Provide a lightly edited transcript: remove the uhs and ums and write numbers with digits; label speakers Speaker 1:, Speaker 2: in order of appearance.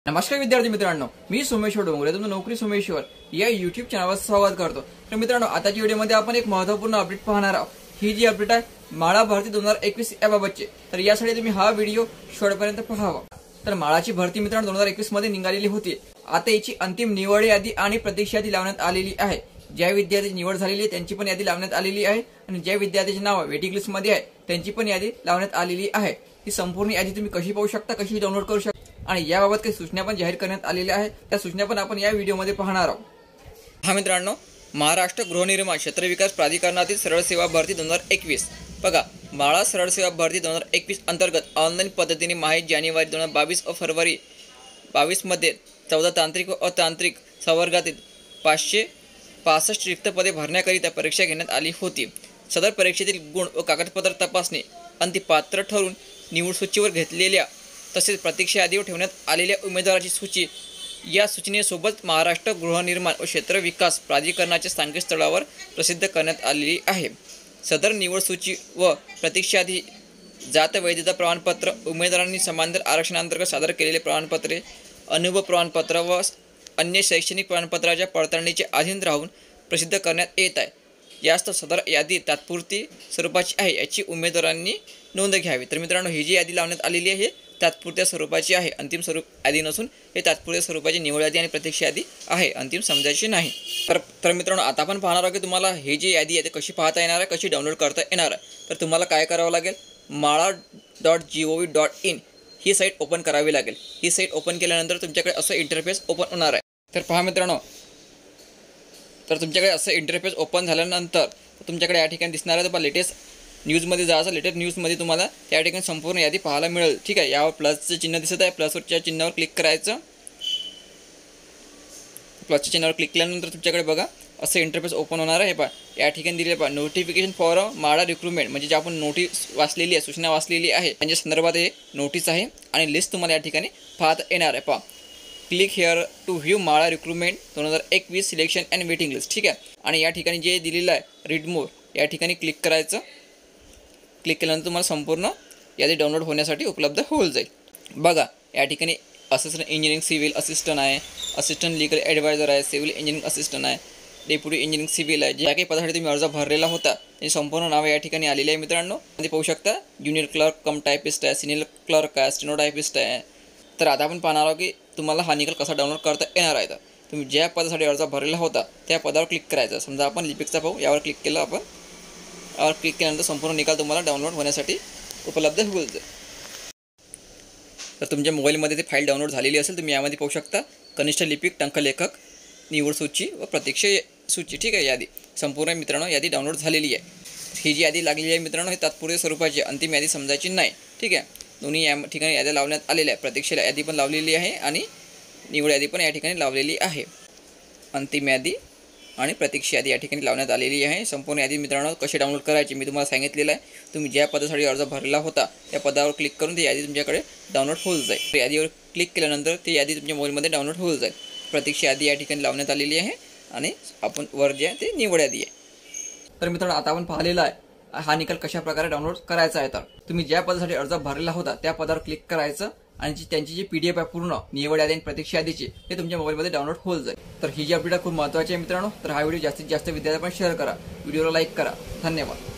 Speaker 1: नमस्कार विद्यार्थी मित्रांनो, मी सोमेश्वर डोंगरे तुमचं नोकरी सोमेश्वर या युट्यूब चॅनलवर स्वागत करतो। तर मित्रांनो, आताच्या व्हिडिओमध्ये आपण एक महत्त्वपूर्ण अपडेट पाहणार आहोत। ही जी अपडेट आहे माळा भरती 2021 याबाबतची, तर यासाठी तुम्ही हा व्हिडिओ शेवटपर्यंत पाहावा। तर माळाची भरती मित्रांनो 2021 मध्ये निघालेली होती। आता याची अंतिम निवड यादी आणि प्रतीक्षा यादी लावण्यात आलेली आहे। ज्या विद्यार्थ्यांची निवड झालेली आहे त्यांची पण यादी लावण्यात आलेली आहे आणि ज्या विद्यार्थ्यांचे नाव वेटिंग लिस्ट मध्ये आहे त्यांची पण यादी लावण्यात आलेली आहे। ही संपूर्ण यादी तुम्ही कशी पाहू शकता, कशी डाउनलोड करू शकता आणि याबाबत काही सूचना पण जाहीर करण्यात आलेल्या आहेत। त्या सूचना पण आपण या व्हिडिओमध्ये पाहणार आहोत। हा मित्रांनो, महाराष्ट्र गृहनिर्माण क्षेत्र विकास प्राधिकरणातील सरळ सेवा भरती 2021 बघा, माळा सरळ सेवा भरती 2021 अंतर्गत ऑनलाईन पद्धतीने माहिती जानेवारी 2022 व फरवरी 22 मध्ये 14 तांत्रिक व अतांत्रिक संवर्गातील 565 रिक्त पदे भरण्याकरिता परीक्षा घेण्यात आली होती। सदर परीक्षेतील गुण व कागदपत्र तपासणी अंती पात्र ठरून निवड सूचीवर घेतलेल्या तसेच प्रतीक्षा यादीवर ठेवण्यात आलेल्या उमेदवारांची सूची या सूचनेसोबत महाराष्ट्र गृहनिर्माण व क्षेत्र विकास प्राधिकरणाच्या संकेतस्थळावर प्रसिद्ध करण्यात आलेली आहे। सदर निवड सूची व प्रतीक्षा यादी जात वैधता प्रमाणपत्र, उमेदवारांनी समांतर आरक्षणांतर्गत सादर केलेले प्रमाणपत्रे, अनुभव प्रमाणपत्र व अन्य शैक्षणिक प्रमाणपत्राच्या पडताळणीचे अधीन राहून प्रसिद्ध करण्यात येत आहे। यास्तव सदर यादी तात्पुरती स्वरूपाची आहे याची उमेदवारांनी नोंद घ्यावी। तर मित्रांनो, ही जी यादी लावण्यात आलेली आहे तात्पुरत्या स्वरूपाची आहे, अंतिम स्वरूप यादी नसून हे तात्पुरत्या स्वरूपाची निवड यादी आणि प्रतीक्षा यादी आहे, अंतिम समजायची नाही। तर मित्रांनो, आता आपण पाहणार आहोत की तुम्हाला ही जी यादी आहे कशी पाहता येणार आहे, कशी डाउनलोड करता येणार आहे। तर तुम्हाला काय करावं लागेल, mala.gov.in ही साईट ओपन करावी लागेल। ही साईट ओपन केल्यानंतर तुमच्याकडे असं इंटरफेस ओपन होणार आहे। तर पहा मित्रांनो, तर तुमच्याकडे असं इंटरफेस ओपन झाल्यानंतर तुमच्याकडे या ठिकाणी दिसणार आहे, तर लेटेस्ट न्यूजमध्ये जायचं। लेटेस्ट न्यूजमध्ये तुम्हाला त्या ठिकाणी संपूर्ण यादी पाहायला मिळेल। ठीक आहे, यावर प्लसचं चिन्ह दिसत आहे, प्लसवरच्या चिन्हावर क्लिक करायचं। प्लसच्या चिन्हावर क्लिक केल्यानंतर तुमच्याकडे बघा असं इंटरफेस ओपन होणार आहे। पहा या ठिकाणी दिलेलं पहा नोटिफिकेशन फॉर माळा रिक्रुटमेंट, म्हणजे जे आपण नोटीस वाचलेली आहे, सूचना वाचलेली आहे त्यांच्या संदर्भात हे नोटीस आहे आणि लिस्ट तुम्हाला या ठिकाणी पाहता येणार आहे। पहा क्लिक हिअर टू व्ह्यू माळा recruitment 2021 selection and waiting list. ठीक आहे, आणि या ठिकाणी जे दिलेलं आहे रीड मोर या ठिकाणी क्लिक करायचं। क्लिक केल्यानंतर तुम्हाला संपूर्ण यादी डाउनलोड होण्यासाठी उपलब्ध होईल जाईल। बघा या ठिकाणी असिस्टंट इंजिनिअरिंग सिव्हिल असिस्टंट आहे, असिस्टंट लीगल ॲडवायझर आहे, सिव्हिल इंजिनिअरिंग असिस्टंट आहे, डेप्युटी इंजिनिअरिंग सिव्हिल आहे। ज्या काही पदासाठी तुम्ही अर्ज भरलेला होता त्याची संपूर्ण नावं या ठिकाणी आलेली आहे मित्रांनो। ते पाहू शकता, ज्युनियर क्लर्क कम टायपिस्ट आहे, सिनियर क्लर्क आहे, स्टेनोटायपिस्ट आहे। तर आता आपण पाहणार आहोत की तुम्हाला हा निकाल कसा डाउनलोड करता येणार आहे। तर तुम्ही ज्या पदासाठी अर्ज भरलेला होता त्या पदावर क्लिक करायचं। समजा आपण लिपिकचा पाहू, यावर क्लिक केलं आपण, यावर क्लिक केल्यानंतर संपूर्ण निकाल तुम्हाला डाउनलोड होण्यासाठी उपलब्ध होईल जाईल। तर तुमच्या मोबाईलमध्ये ते फाईल डाउनलोड झालेली असेल तुम्ही यामध्ये पाहू शकता, कनिष्ठ लिपिक, टंकलेखक, निवड सूची व प्रतीक्षा सूची। ठीक आहे, यादी संपूर्ण मित्रांनो यादी डाउनलोड झालेली आहे। ही जी यादी लागलेली आहे मित्रांनो ही तात्पुरत्या स्वरूपाची, अंतिम यादी समजायची नाही। ठीक आहे, दोन्ही या ठिकाणी याद्या लावण्यात आलेल्या आहे। प्रतीक्षा यादी पण लावलेली आहे आणि निवड यादी पण या ठिकाणी लावलेली आहे। अंतिम यादी आणि प्रतीक्षा यादी या ठिकाणी लावण्यात आलेली आहे। संपूर्ण यादी मित्रांनो कशी डाउनलोड करायची मी तुम्हाला सांगितलेलं आहे। तुम्ही ज्या पदासाठी अर्ज भरलेला होता त्या पदावर क्लिक करून ती यादी तुमच्याकडे डाउनलोड होऊन जाईल। यादीवर क्लिक केल्यानंतर ती यादी तुमच्या मोबाईलमध्ये डाउनलोड होऊन जाईल। प्रतीक्षा यादी या ठिकाणी लावण्यात आलेली आहे आणि आपण वर जे आहे ते निवड यादी आहे। तर मित्रांनो, आता आपण पाहिलेला आहे हा निकाल कशा प्रकारे डाउनलोड करायचा आहे। तर तुम्ही ज्या पदासाठी अर्ज भरलेला होता त्या पदावर क्लिक करायचं आणि त्यांची जी PDF आहे पूर्ण निवड यादी आणि प्रतीक्षा यादीची हे तुमच्या मोबाईलमध्ये डाउनलोड होईल जाईल। तर ही जी अपडेट खूप महत्त्वाची आहे मित्रांनो। तर हा व्हिडिओ जास्तीत जास्त विद्यार्थ्यांना शेअर करा, व्हिडिओला लाईक करा। धन्यवाद।